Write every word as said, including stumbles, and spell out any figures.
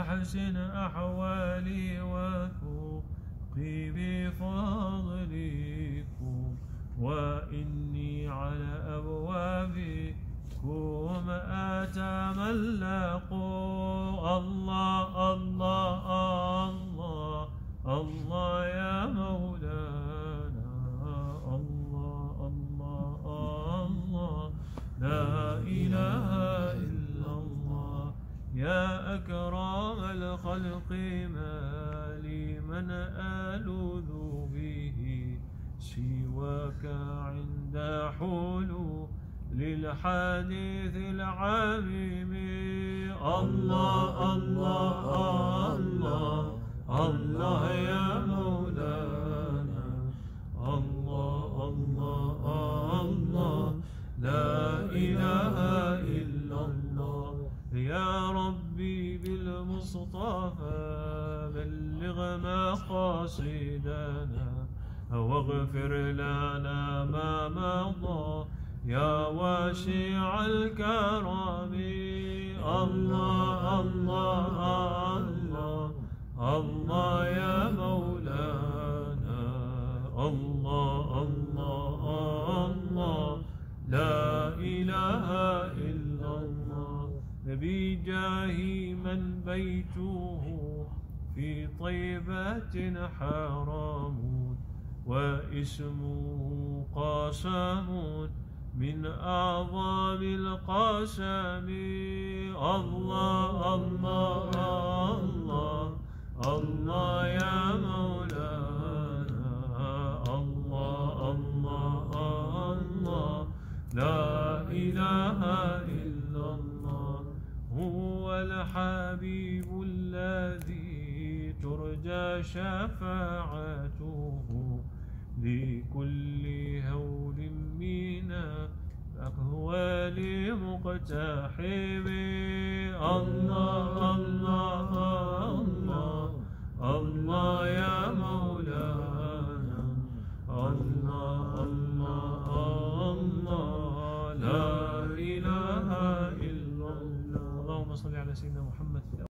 أحسن أحوالي وثوقي بفضلكم، وإني على أبوابكم أتملق. الله الله الله الله يا مولانا، الله الله الله لا إله إلا الله. يا أكرم الخلق ما لي من ألوذ به سواك عند حلول للحديث العميم. الله الله الله الله يا مولانا، الله الله الله لا إله إلا الله. يا ربي بالمصطفى بلغ مقاصدنا واغفر لنا ما مضى يا واسع الكرم. الله الله الله الله يا مولانا، الله الله الله لا إله إلا الله. بجاه من بيته في طيبة حرام واسمه قاسم من أعظم القسم. الله الله الله الله يا مولانا، الله الله الله لا إله إلا الله. هو الحبيب الذي ترجى شفاعته لكل هول من أقوال مقتحم. الله الله الله الله يا مولانا، الله الله الله لا إله إلا الله. اللهم صل على سيدنا محمد.